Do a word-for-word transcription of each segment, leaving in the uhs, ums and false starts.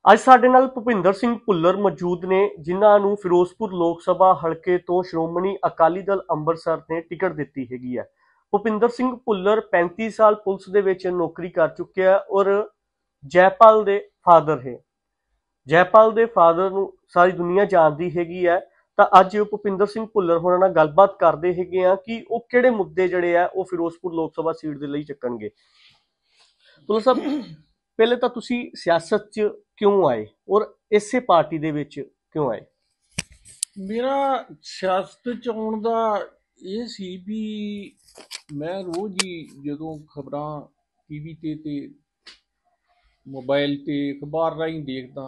ਅੱਜ ਸਾਡੇ ਨਾਲ ਭੁਪਿੰਦਰ ਸਿੰਘ ਭੁੱਲਰ ਮੌਜੂਦ ਨੇ, ਜਿਨ੍ਹਾਂ ਨੂੰ ਫਿਰੋਜ਼ਪੁਰ ਲੋਕ ਸਭਾ ਹਲਕੇ ਤੋਂ ਸ਼੍ਰੋਮਣੀ ਅਕਾਲੀ ਦਲ ਅੰਮ੍ਰਿਤਸਰ ਨੇ ਟਿਕਟ ਦਿੱਤੀ ਹੈਗੀ ਹੈ। ਭੁਪਿੰਦਰ ਸਿੰਘ ਭੁੱਲਰ ਪੈਂਤੀ ਸਾਲ ਪੁਲਿਸ ਦੇ ਵਿੱਚ ਨੌਕਰੀ ਕਰ ਚੁੱਕਿਆ ਔਰ ਜੈਪਾਲ ਦੇ ਫਾਦਰ ਹੈ। ਜੈਪਾਲ ਦੇ ਫਾਦਰ ਨੂੰ ਸਾਰੀ ਦੁਨੀਆ ਜਾਣਦੀ ਹੈਗੀ ਹੈ। ਤਾਂ ਅੱਜ ਭੁਪਿੰਦਰ ਸਿੰਘ ਭੁੱਲਰ ਹੋਰਾਂ ਨਾਲ ਗੱਲਬਾਤ ਕਰਦੇ ਹੈਗੇ ਆ ਕਿ ਉਹ ਕਿਹੜੇ ਮੁੱਦੇ ਜਿਹੜੇ ਆ ਉਹ ਫਿਰੋਜ਼ਪੁਰ ਲੋਕ ਸਭਾ ਸੀਟ ਦੇ ਲਈ ਚੱਕਣਗੇ। ਭੁੱਲਰ ਸਾਹਿਬ, ਪਹਿਲੇ ਤਾਂ ਤੁਸੀਂ ਸਿਆਸਤ 'ਚ ਕਿਉਂ ਆਏ ਔਰ ਇਸੇ ਪਾਰਟੀ ਦੇ ਵਿੱਚ ਕਿਉਂ ਆਏ? ਮੇਰਾ ਸਿਆਸਤ 'ਚ ਆਉਣ ਦਾ ਇਹ ਸੀ ਵੀ ਮੈਂ ਰੋਜ਼ ਹੀ ਜਦੋਂ ਖਬਰਾਂ ਟੀ ਵੀ 'ਤੇ ਤੇ ਮੋਬਾਈਲ 'ਤੇ ਅਖਬਾਰ ਰਾਹੀਂ ਦੇਖਦਾ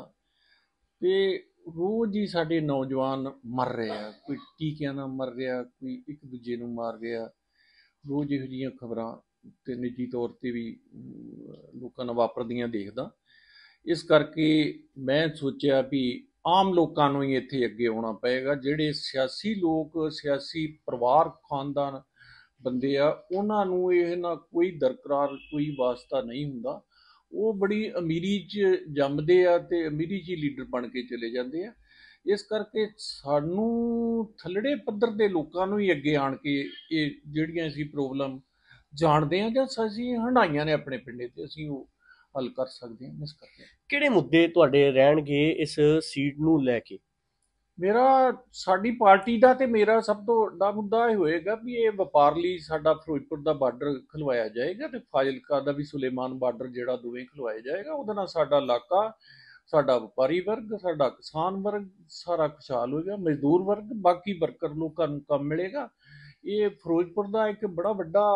ਤੇ ਰੋਜ਼ ਹੀ ਸਾਡੇ ਨੌਜਵਾਨ ਮਰ ਰਹੇ ਆ, ਕੋਈ ਟੀਕਿਆਂ ਨਾਲ ਮਰ ਰਿਹਾ, ਕੋਈ ਇੱਕ ਦੂਜੇ ਨੂੰ ਮਾਰ ਰਿਹਾ। ਰੋਜ਼ ਇਹੋ ਜਿਹੀਆਂ ਖਬਰਾਂ ਤੇ ਨਿੱਜੀ ਤੌਰ 'ਤੇ ਵੀ ਲੋਕਾਂ ਨਾਲ ਵਾਪਰਦੀਆਂ ਦੇਖਦਾ। ਇਸ ਕਰਕੇ ਮੈਂ ਸੋਚਿਆ ਵੀ ਆਮ ਲੋਕਾਂ ਨੂੰ ਹੀ ਇੱਥੇ ਅੱਗੇ ਆਉਣਾ ਪਏਗਾ। ਜਿਹੜੇ ਸਿਆਸੀ ਲੋਕ, ਸਿਆਸੀ ਪਰਿਵਾਰ, ਖਾਨਦਾਨ ਬੰਦੇ ਆ, ਉਹਨਾਂ ਨੂੰ ਇਹ ਨਾ ਕੋਈ ਦਰਕਰਾਰ ਕੋਈ ਵਾਸਤਾ ਨਹੀਂ ਹੁੰਦਾ। ਉਹ ਬੜੀ ਅਮੀਰੀ 'ਚ ਜੰਮਦੇ ਆ ਤੇ ਅਮੀਰੀ 'ਚ ਹੀ ਲੀਡਰ ਬਣ ਕੇ ਚਲੇ ਜਾਂਦੇ ਆ। ਇਸ ਕਰਕੇ ਸਾਨੂੰ ਥੱਲੜੇ ਪੱਧਰ ਦੇ ਲੋਕਾਂ ਨੂੰ ਹੀ ਅੱਗੇ ਆਣ ਕੇ ਇਹ ਜਿਹੜੀਆਂ ਅਸੀਂ ਪ੍ਰੋਬਲਮ ਜਾਣਦੇ ਹਾਂ ਜਾਂ ਅਸੀਂ ਹੰਢਾਈਆਂ ਨੇ ਆਪਣੇ ਪਿੰਡੇ 'ਤੇ, ਅਸੀਂ ਉਹ ਹੱਲ ਕਰ ਸਕਦੇ ਹਾਂ। ਇਸ ਕਰਕੇ ਕਿਹੜੇ ਮੁੱਦੇ ਤੁਹਾਡੇ ਰਹਿਣਗੇ ਇਸ ਸੀਟ ਨੂੰ ਲੈ ਕੇ? ਮੇਰਾ ਸਾਡੀ ਪਾਰਟੀ ਦਾ ਤੇ ਮੇਰਾ ਸਭ ਤੋਂ ਵੱਡਾ ਮੁੱਦਾ ਇਹ ਹੋਏਗਾ ਵੀ ਇਹ ਵਪਾਰ ਲਈ ਸਾਡਾ ਫਿਰੋਜ਼ਪੁਰ ਦਾ ਬਾਰਡਰ ਖਲਵਾਇਆ ਜਾਏਗਾ ਤੇ ਫਾਜ਼ਿਲਕਾ ਦਾ ਵੀ ਸੁਲੇਮਾਨ ਬਾਰਡਰ ਜਿਹੜਾ ਦੋਵੇਂ ਖਲਵਾਇਆ ਜਾਏਗਾ। ਉਹਦੇ ਨਾਲ ਸਾਡਾ ਇਲਾਕਾ, ਸਾਡਾ ਵਪਾਰੀ ਵਰਗ, ਸਾਡਾ ਕਿਸਾਨ ਵਰਗ ਸਾਰਾ ਖੁਸ਼ਹਾਲ ਹੋਏਗਾ। ਮਜ਼ਦੂਰ ਵਰਗ, ਬਾਕੀ ਵਰਕਰ ਲੋਕਾਂ ਨੂੰ ਕੰਮ ਮਿਲੇਗਾ। ਇਹ ਫਿਰੋਜ਼ਪੁਰ ਦਾ ਇੱਕ ਬੜਾ ਵੱਡਾ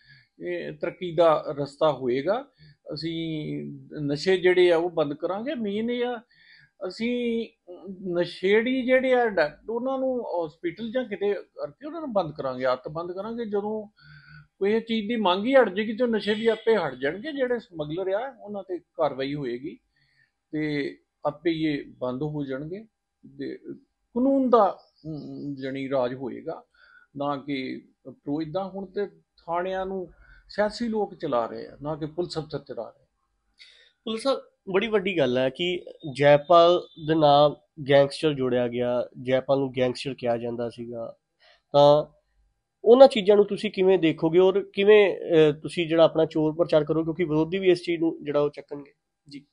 ਤਰੱਕੀ ਦਾ ਰਸਤਾ ਹੋਏਗਾ। ਅਸੀਂ ਨਸ਼ੇ ਜਿਹੜੇ ਆ ਉਹ ਬੰਦ ਕਰਾਂਗੇ। ਮੇਨ ਇਹ ਆ, ਅਸੀਂ ਨਸ਼ੇੜੀ ਜਿਹੜੇ ਆ ਉਹਨਾਂ ਨੂੰ ਹਸਪੀਟਲ ਜਾਂ ਕਿਤੇ ਕਰਕੇ ਉਹਨਾਂ ਨੂੰ ਬੰਦ ਕਰਾਂਗੇ, ਅੱਤ ਬੰਦ ਕਰਾਂਗੇ। ਜਦੋਂ ਕੋਈ ਚੀਜ਼ ਦੀ ਮੰਗ ਹੀ ਹਟ ਜਾਏਗੀ ਤੇ ਨਸ਼ੇ ਵੀ ਆਪੇ ਹਟ ਜਾਣਗੇ। ਜਿਹੜੇ ਸਮਗਲਰ ਆ ਉਹਨਾਂ ਤੇ ਕਾਰਵਾਈ ਹੋਏਗੀ ਤੇ ਆਪੇ ਹੀ ਇਹ ਬੰਦ ਹੋ ਜਾਣਗੇ ਤੇ ਕਾਨੂੰਨ ਦਾ ਜਣੀ ਰਾਜ ਹੋਏਗਾ, ਨਾ ਕਿ ਇੱਦਾਂ ਹੁਣ ਤੇ ਥਾਣਿਆਂ ਨੂੰ ਸਿਆਸੀ ਲੋਕ ਚਲਾ ਰਹੇ ਆ, ਨਾ ਕਿ ਪੁਲਿਸ ਅਫਸਰ ਚਲਾ ਰਹੇ। ਪੁਲਿਸ ਬੜੀ ਵੱਡੀ ਗੱਲ ਹੈ ਕਿ ਜੈਪਾਲ ਦੇ ਨਾਲ ਗੈਂਗਸਟਰ ਜੋੜਿਆ ਗਿਆ, ਜੈਪਾਲ ਨੂੰ ਗੈਂਗਸਟਰ ਕਿਹਾ ਜਾਂਦਾ ਸੀਗਾ। ਤਾਂ ਉਹਨਾਂ ਚੀਜ਼ਾਂ ਨੂੰ ਤੁਸੀਂ ਕਿਵੇਂ ਦੇਖੋਗੇ ਔਰ ਕਿਵੇਂ ਤੁਸੀਂ ਜਿਹੜਾ ਆਪਣਾ ਚੋਰ ਪ੍ਰਚਾਰ ਕਰੋ, ਕਿਉਂਕਿ ਵਿਰੋਧੀ ਵੀ ਇਸ ਚੀਜ਼ ਨੂੰ ਜਿਹੜਾ ਉਹ ਚੱਕਣਗੇ ਜੀ?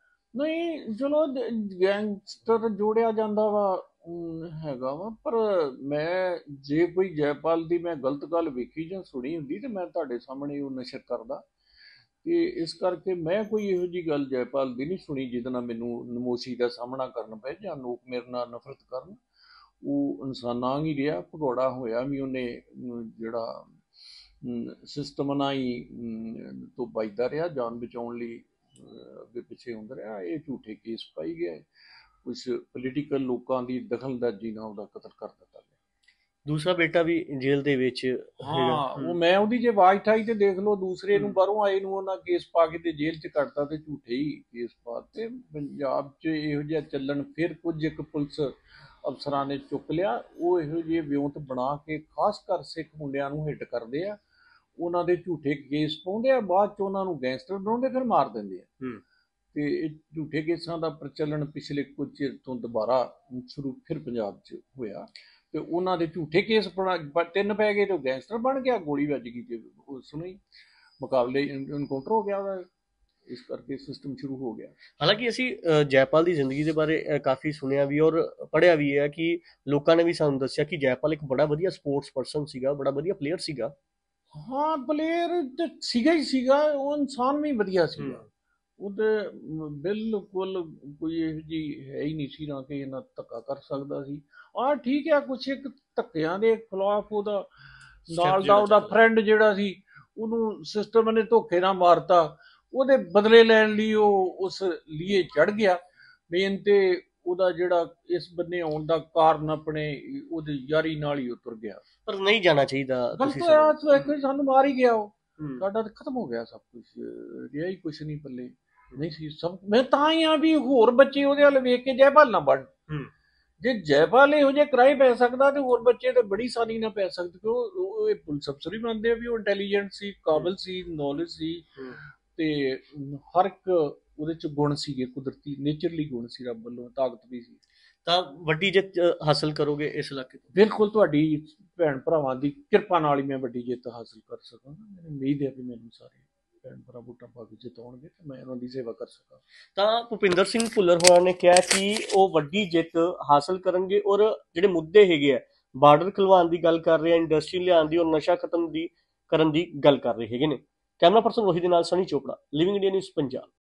ਨਹੀਂ, ਚਲੋ ਗੈਂਗਸਟਰ ਜੋੜਿਆ ਜਾਂਦਾ ਵਾ ਹੈਗਾ ਵਾ, ਪਰ ਮੈਂ ਜੇ ਕੋਈ ਜੈਪਾਲ ਦੀ ਮੈਂ ਗਲਤ ਗੱਲ ਵੇਖੀ ਜਾਂ ਸੁਣੀ ਹੁੰਦੀ ਤੇ ਮੈਂ ਤੁਹਾਡੇ ਸਾਹਮਣੇ ਉਹ ਨਸ਼ਰ ਕਰਦਾ। ਤੇ ਇਸ ਕਰਕੇ ਮੈਂ ਕੋਈ ਇਹੋ ਜਿਹੀ ਗੱਲ ਜੈਪਾਲ ਦੀ ਨਹੀਂ ਸੁਣੀ ਜਿਹਦੇ ਨਾਲ ਮੈਨੂੰ ਨਮੋਸ਼ੀ ਦਾ ਸਾਹਮਣਾ ਕਰਨਾ ਪਏ ਜਾਂ ਲੋਕ ਮੇਰੇ ਨਾਲ ਨਫ਼ਰਤ ਕਰਨ। ਉਹ ਇਨਸਾਨਾਂ ਹੀ ਰਿਹਾ, ਭਗੌੜਾ ਹੋਇਆ ਵੀ ਉਹਨੇ ਜਿਹੜਾ ਸਿਸਟਮ ਨਾਲ ਹੀ ਤੋਂ ਬਚਦਾ ਰਿਹਾ, ਜਾਨ ਬਚਾਉਣ ਲਈ ਅੱਗੇ ਪਿੱਛੇ ਹੁੰਦਾ ਰਿਹਾ। ਇਹ ਝੂਠੇ ਕੇਸ ਪਾਈ ਗਏ, ਕੁਛ ਪੋਲੀਟੀਕਲ ਲੋਕਾਂ ਦੀ ਦਖਲਅੰਦਾਜ਼ੀ ਨਾਲ ਉਹਦਾ ਕਤਲ ਕਰ ਦਿੱਤਾ ਗਿਆ। ਦੂਸਰਾ ਬੇਟਾ ਵੀ ਜੇਲ੍ਹ ਦੇ ਵਿੱਚ ਹਾਂ, ਉਹ ਮੈਂ ਉਹਦੀ ਜੇ ਆਵਾਜ਼ ਠਾਈ ਤੇ ਦੇਖ ਲਓ, ਦੂਸਰੇ ਨੂੰ ਬਾਹਰੋਂ ਆਏ ਨੂੰ ਉਹਨਾਂ ਕੇਸ ਪਾ ਕੇ ਤੇ ਜੇਲ੍ਹ 'ਚ ਕੱਟਤਾ ਤੇ ਝੂਠੇ ਹੀ ਕੇਸ ਪਾ ਤੇ ਪੰਜਾਬ 'ਚ ਇਹੋ ਜਿਹਾ ਚੱਲਣ ਫਿਰ ਕੁਝ ਇੱਕ ਪੁਲਿਸ ਅਫਸਰਾਂ ਨੇ ਚੁੱਕ ਲਿਆ। ਉਹ ਇਹੋ ਜਿਹੇ ਵਿਉਂਤ ਬਣਾ ਕੇ ਖਾਸ ਕਰ ਸਿੱਖ ਮੁੰਡਿਆਂ ਨੂੰ ਹਿੱਟ ਕਰਦੇ ਆ, ਉਹਨਾਂ ਦੇ ਝੂਠੇ ਕੇਸ ਪਾਉਂਦੇ ਆ, ਬਾਅਦ 'ਚ ਉਹਨਾਂ ਨੂੰ ਗੈਂਗਸਟਰ ਬਣਾਉਂਦੇ ਫਿਰ ਮਾਰ ਦਿੰਦੇ ਆ। ਤੇ ਇਹ ਝੂਠੇ ਕੇਸਾਂ ਦਾ ਪ੍ਰਚਲਨ ਪਿਛਲੇ ਕੁਝ ਚਿਰ ਤੋਂ ਦੁਬਾਰਾ ਸ਼ੁਰੂ ਫਿਰ ਪੰਜਾਬ 'ਚ ਹੋਇਆ ਤੇ ਉਹਨਾਂ ਦੇ ਝੂਠੇ ਕੇਸ ਤਿੰਨ ਪੈ ਗਏ ਤੇ ਉਹ ਗੈਂਗਸਟਰ ਬਣ ਗਿਆ। ਗੋਲੀ ਵੱਜ ਗਈ ਤੇ ਉਸ ਨੂੰ ਹੀ ਮੁਕਾਬਲੇ ਇਨਕਾਊਂਟਰ ਹੋ ਗਿਆ ਉਹਦਾ। ਇਸ ਕਰਕੇ ਸਿਸਟਮ ਸ਼ੁਰੂ ਹੋ ਗਿਆ। ਹਾਲਾਂਕਿ ਅਸੀਂ ਜੈਪਾਲ ਦੀ ਜ਼ਿੰਦਗੀ ਦੇ ਬਾਰੇ ਕਾਫੀ ਸੁਣਿਆ ਵੀ ਔਰ ਪੜ੍ਹਿਆ ਵੀ ਹੈ ਕਿ ਲੋਕਾਂ ਨੇ ਵੀ ਸਾਨੂੰ ਦੱਸਿਆ ਕਿ ਜੈਪਾਲ ਇੱਕ ਬੜਾ ਵਧੀਆ ਸਪੋਰਟਸ ਪਰਸਨ ਸੀਗਾ, ਬੜਾ ਵਧੀਆ ਪਲੇਅਰ ਸੀਗਾ। ਹਾਂ, ਪਲੇਅਰ ਤੇ ਸੀਗਾ ਹੀ ਸੀਗਾ, ਉਹ ਇਨਸਾਨ ਵੀ ਵਧੀਆ ਸੀਗਾ। ਉਹ ਤੇ ਬਿਲਕੁਲ ਕੋਈ ਇਹੋ ਜਿਹੀ ਹੈ ਹੀ ਨਹੀਂ ਸੀ ਨਾ ਕਿ ਇਹਨਾਂ ਧੱਕਾ ਕਰ ਸਕਦਾ ਸੀ। ਆਹ ਠੀਕ ਹੈ, ਕੁਛ ਇੱਕ ਧੱਕਿਆਂ ਦੇ ਖਿਲਾਫ ਉਹਦਾ ਨਾਲ ਦਾ ਉਹਦਾ ਫਰੈਂਡ ਜਿਹੜਾ ਸੀ ਉਹਨੂੰ ਸਿਸਟਮ ਨੇ ਧੋਖੇ ਨਾਲ ਮਾਰਤਾ, ਉਹਦੇ ਬਦਲੇ ਲੈਣ ਲਈ ਉਹ ਉਸ ਲੀਏ ਚੜ ਗਿਆ। ਮੇਨ ਤੇ ਉਹਦਾ ਜਿਹੜਾ ਇਸ ਬੰਨੇ ਆਉਣ ਦਾ ਕਾਰਨ ਆਪਣੇ ਉਹਦੀ ਯਾਰੀ ਨਾਲ ਹੀ ਉਤਰ ਗਿਆ। ਪਰ ਨਹੀਂ ਜਾਣਾ ਚਾਹੀਦਾ। ਗਲਤ ਹੋਇਆ, ਸਾਨੂੰ ਮਾਰ ਹੀ ਗਿਆ। ਉਹ ਸਾਡਾ ਤਾਂ ਖਤਮ ਹੋ ਗਿਆ, ਸਭ ਕੁਛ ਰਿਹਾ ਹੀ ਕੁਛ ਨਹੀਂ ਪੱਲੇ ਨਹੀਂ ਸੀ ਸਭ। ਮੈਂ ਤਾਂ ਹੀ ਆ ਵੀ ਹੋਰ ਬੱਚੇ ਉਹਦੇ ਵੱਲ ਵੇਖ ਕੇ ਜੈਪਾਲ ਨਾ ਬਣ। ਜੇ ਜੈਪਾਲ ਇਹੋ ਜਿਹੇ ਕਰਾਈ ਪੈ ਸਕਦਾ ਤੇ ਹੋਰ ਬੱਚੇ ਤੇ ਬੜੀ ਆਸਾਨੀ ਨਾਲ ਪੈ ਸਕਦੇ, ਕਿਉਂਕਿ ਉਹ ਇਹ ਪੁਲਿਸ ਅਫਸਰ ਹੀ ਮੰਨਦੇ ਆ ਵੀ ਉਹ ਇੰਟੈਲੀਜੈਂਟ ਸੀ, ਕਾਬਲ ਸੀ, ਨੌਲੇਜ ਸੀ ਤੇ ਹਰ ਇੱਕ ਉਹਦੇ ਚ ਗੁਣ ਸੀਗੇ, ਕੁਦਰਤੀ ਨੇਚਰਲੀ ਗੁਣ ਸੀ, ਰੱਬ ਵੱਲੋਂ ਤਾਕਤ ਵੀ ਸੀ। ਤਾਂ ਵੱਡੀ ਜਿੱਤ ਅ, ਹਾਸਲ ਕਰੋਗੇ ਇਸ ਇਲਾਕੇ ਤੋਂ? ਬਿਲਕੁਲ, ਤੁਹਾਡੀ ਭੈਣ ਭਰਾਵਾਂ ਦੀ ਕਿਰਪਾ ਨਾਲ ਹੀ ਮੈਂ ਵੱਡੀ ਜਿੱਤ ਹਾਸਲ ਕਰ ਸਕਾਂਗਾ। ਮੈਨੂੰ ਉਮੀਦ ਹੈ ਵੀ ਮੈਨੂੰ ਸਾਰੇ ਭੈਣ ਭਰਾ ਵੋਟਾਂ ਪਾ ਕੇ ਜਿਤਾਉਣਗੇ ਤੇ ਮੈਂ ਉਹਨਾਂ ਦੀ ਸੇਵਾ ਕਰ ਸਕਾਂ। ਤਾਂ ਭੁਪਿੰਦਰ ਸਿੰਘ ਭੁੱਲਰ ਹੋਰਾਂ ਨੇ ਕਿਹਾ ਕਿ ਉਹ ਵੱਡੀ ਜਿੱਤ ਹਾਸਲ ਕਰਨਗੇ ਔਰ ਜਿਹੜੇ ਮੁੱਦੇ ਹੈਗੇ ਆ, ਬਾਰਡਰ ਖੁਲਵਾਉਣ ਦੀ ਗੱਲ ਕਰ ਰਹੇ ਆ, ਇੰਡਸਟਰੀ ਲਿਆਉਣ ਦੀ ਔਰ ਨਸ਼ਾ ਖਤਮ ਦੀ ਕਰਨ ਦੀ ਗੱਲ ਕਰ ਰਹੇ ਹੈਗੇ ਨੇ। ਕੈਮਰਾ ਪਰਸਨ ਰੋਹਿਤ ਦੇ ਨਾਲ Sunny Chopra, living India news Punjab.